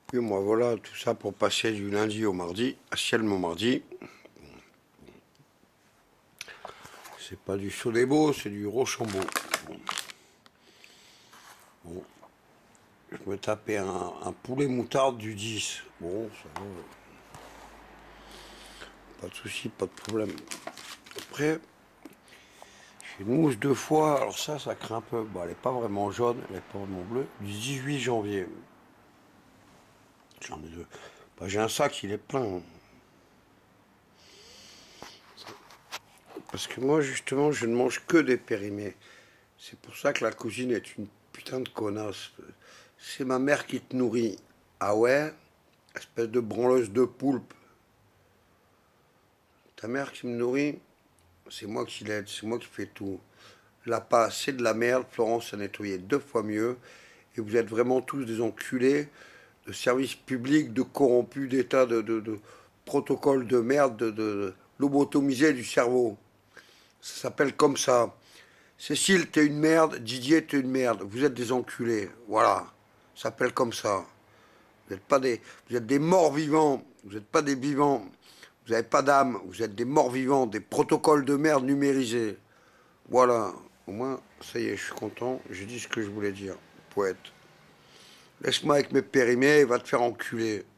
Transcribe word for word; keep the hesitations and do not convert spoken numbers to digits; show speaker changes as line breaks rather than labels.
Puis moi voilà, tout ça pour passer du lundi au mardi, à ciel mon mardi. C'est pas du Sodebo, c'est du Rochambeau. Bon. Bon. Je me tapais un, un poulet moutarde du dix. Bon, ça va. Pas de souci, pas de problème. Après, j'ai une mousse deux fois. Alors ça, ça craint un peu. Bon, elle n'est pas vraiment jaune, elle n'est pas vraiment bleue. Du dix-huit janvier. J'en ai deux. Bah, j'ai un sac, il est plein. Parce que moi, justement, je ne mange que des périmés. C'est pour ça que la cousine est une putain de connasse. C'est ma mère qui te nourrit. Ah ouais? Espèce de branleuse de poulpe. Ta mère qui me nourrit, c'est moi qui l'aide, c'est moi qui fais tout. Là, pas c'est de la merde. Florence a nettoyé deux fois mieux. Et vous êtes vraiment tous des enculés de services publics, de corrompus, d'état, de, de, de protocoles de merde, de, de, de lobotomisés du cerveau. Ça s'appelle comme ça. Cécile, t'es une merde. Didier, t'es une merde. Vous êtes des enculés. Voilà. Ça s'appelle comme ça. Vous êtes pas des, vous êtes des morts vivants. Vous n'êtes pas des vivants. Vous n'avez pas d'âme. Vous êtes des morts vivants, des protocoles de merde numérisés. Voilà. Au moins, ça y est, je suis content. J'ai dit ce que je voulais dire. Poète. Laisse-moi avec mes périmés, va te faire enculer.